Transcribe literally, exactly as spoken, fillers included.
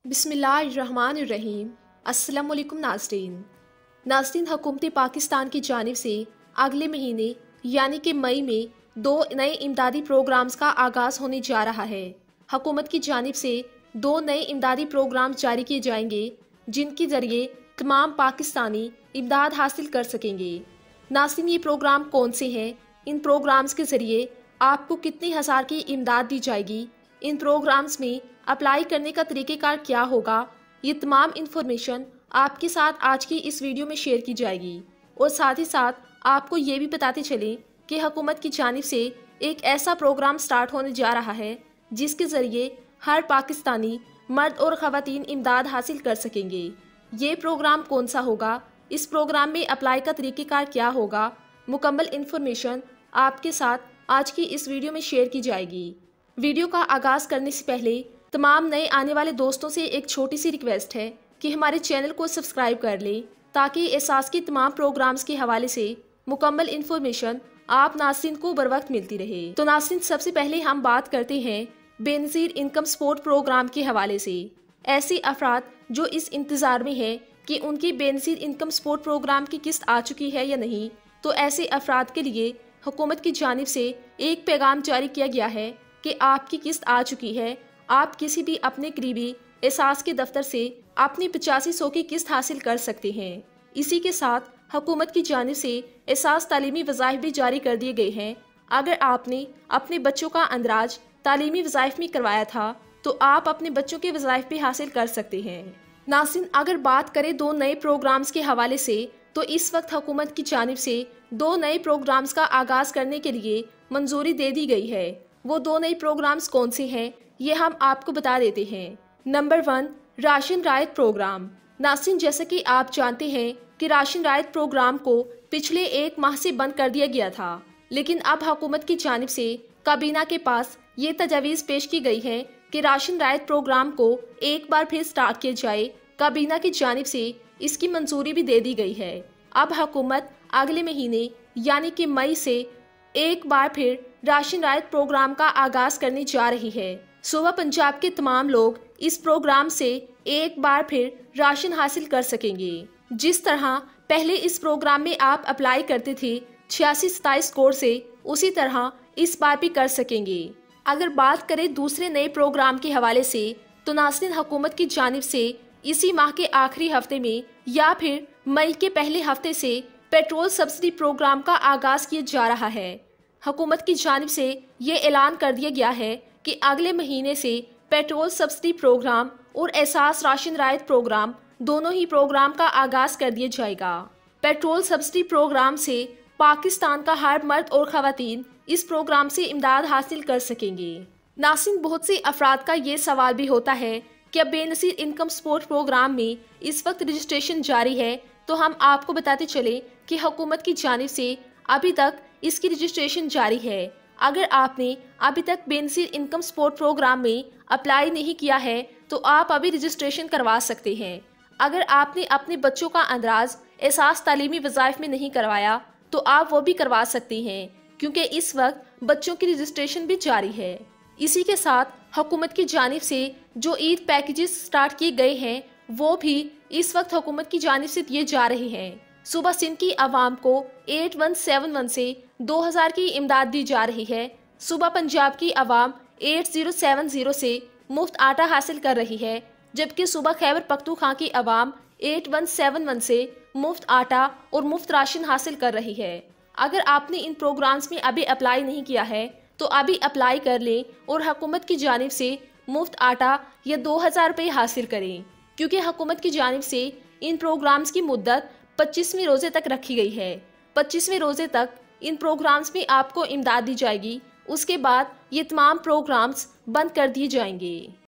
बिस्मिल्लाहिर्रहमानिर्रहीम। अस्सलाम वालेकुम नाज़रीन। नाज़रीन, हुकूमत पाकिस्तान की जानिब से अगले महीने यानी कि मई में दो नए इमदादी प्रोग्राम्स का आगाज़ होने जा रहा है। हुकूमत की जानिब से दो नए इमदादी प्रोग्राम्स जारी किए जाएंगे जिनके ज़रिए तमाम पाकिस्तानी इमदाद हासिल कर सकेंगे। नाज़रीन, ये प्रोग्राम कौन से हैं? इन प्रोग्राम्स के ज़रिए आपको कितनी हज़ार की इमदाद दी जाएगी? इन प्रोग्राम्स में अप्लाई करने का तरीक़ेकार क्या होगा? ये तमाम इन्फॉर्मेशन आपके साथ आज की इस वीडियो में शेयर की जाएगी और साथ ही साथ आपको ये भी बताते चलें कि हुकूमत की जानिब से एक ऐसा प्रोग्राम स्टार्ट होने जा रहा है जिसके ज़रिए हर पाकिस्तानी मर्द और ख़वातीन इमदाद हासिल कर सकेंगे। ये प्रोग्राम कौन सा होगा? इस प्रोग्राम में अप्लाई का तरीक़ेकार क्या होगा? मुकम्मल इन्फॉर्मेशन आपके साथ आज की इस वीडियो में शेयर की जाएगी। वीडियो का आगाज़ करने से पहले तमाम नए आने वाले दोस्तों से एक छोटी सी रिक्वेस्ट है कि हमारे चैनल को सब्सक्राइब कर लें ताकि एहसास की तमाम प्रोग्राम्स के हवाले से मुकम्मल इन्फॉर्मेशन आप नाज़रीन को बर वक्त मिलती रहे। तो नाज़रीन, सबसे पहले हम बात करते हैं बेनज़ीर इनकम सपोर्ट प्रोग्राम के हवाले से। ऐसे अफराद जो इस इंतज़ार में है कि उनकी बेनज़ीर इनकम सपोर्ट प्रोग्राम की किस्त आ चुकी है या नहीं, तो ऐसे अफराद के लिए हुकूमत की जानिब से एक पैगाम जारी किया गया है कि आपकी किस्त आ चुकी है। आप किसी भी अपने करीबी एहसास के दफ्तर से अपनी पचासी सौ की किस्त हासिल कर सकते हैं। इसी के साथ हुकूमत की जानिब से एहसास तालीमी वज़ाइफ भी जारी कर दिए गए हैं। अगर आपने अपने बच्चों का अंदराज तालीमी वज़ाइफ में करवाया था तो आप अपने बच्चों के वज़ाइफ भी हासिल कर सकते हैं। नाज़रीन, अगर बात करें दो नए प्रोग्राम्स के हवाले से तो इस वक्त हुकूमत की जानिब से दो नए प्रोग्राम्स का आगाज़ करने के लिए मंजूरी दे दी गई है। वो दो नए प्रोग्राम्स कौन से हैं ये हम आपको बता देते हैं। नंबर वन, राशन रायत प्रोग्राम। नाज़रीन, जैसा कि आप जानते हैं कि राशन रायत प्रोग्राम को पिछले एक माह से बंद कर दिया गया था, लेकिन अब हुकूमत की जानिब से काबीना के पास ये तजावीज़ पेश की गई है कि राशन रायत प्रोग्राम को एक बार फिर स्टार्ट किया जाए। काबीना की जानिब से इसकी मंजूरी भी दे दी गई है। अब हुकूमत अगले महीने यानी कि मई से एक बार फिर राशन रायत प्रोग्राम का आगाज़ करने जा रही है। सूबा पंजाब के तमाम लोग इस प्रोग्राम से एक बार फिर राशन हासिल कर सकेंगे। जिस तरह पहले इस प्रोग्राम में आप अप्लाई करते थे छियासी सताईस कोड से, उसी तरह इस बार भी कर सकेंगे। अगर बात करें दूसरे नए प्रोग्राम के हवाले से तो नाज़रीन, हुकूमत की जानिब से इसी माह के आखिरी हफ्ते में या फिर मई के पहले हफ्ते से पेट्रोल सब्सिडी प्रोग्राम का आगाज़ किया जा रहा है। हुकूमत की जानिब से ये ऐलान कर दिया गया है कि अगले महीने से पेट्रोल सब्सिडी प्रोग्राम और एहसास राशन रायत प्रोग्राम दोनों ही प्रोग्राम का आगाज़ कर दिया जाएगा। पेट्रोल सब्सिडी प्रोग्राम से पाकिस्तान का हर मर्द और ख़वातीन इस प्रोग्राम से इमदाद हासिल कर सकेंगे। नाज़रीन, बहुत से अफराद का ये सवाल भी होता है कि अब बेनज़ीर इनकम सपोर्ट प्रोग्राम में इस वक्त रजिस्ट्रेशन जारी है, तो हम आपको बताते चले कि हुकूमत की जानिब से अभी तक इसकी रजिस्ट्रेशन जारी है। अगर आपने अभी तक बेनज़ीर इनकम सपोर्ट प्रोग्राम में अप्लाई नहीं किया है तो आप अभी रजिस्ट्रेशन करवा सकते हैं। अगर आपने अपने बच्चों का अंदराज एहसास तालीमी वज़ाइफ में नहीं करवाया तो आप वो भी करवा सकते हैं, क्योंकि इस वक्त बच्चों की रजिस्ट्रेशन भी जारी है। इसी के साथ हुकूमत की जानिब से जो ईद पैकेजेस स्टार्ट किए गए हैं वो भी इस वक्त हुकूमत की जानिब से दिए जा रहे हैं। सूबा सिंध की आवाम को एट वन सेवन वन से दो हज़ार की इमदाद दी जा रही है। सूबा पंजाब की आवाम एट ज़ीरो सेवन ज़ीरो से मुफ्त आटा हासिल कर रही है, जबकि सूबा खैबर पख्तूनख्वा की आवाम एट वन सेवन वन से मुफ्त आटा और मुफ्त राशन हासिल कर रही है। अगर आपने इन प्रोग्राम्स में अभी अप्लाई नहीं किया है तो अभी अप्लाई कर लें और हुकूमत की जानिब से मुफ्त आटा या दो हज़ार रुपये हासिल करें, क्योंकि हुकूमत की जानिब से इन प्रोग्राम्स की मुद्दत पच्चीसवें रोज़े तक रखी गई है। पच्चीसवें रोज़े तक इन प्रोग्राम्स में आपको इमदाद दी जाएगी। उसके बाद ये तमाम प्रोग्राम्स बंद कर दिए जाएंगे।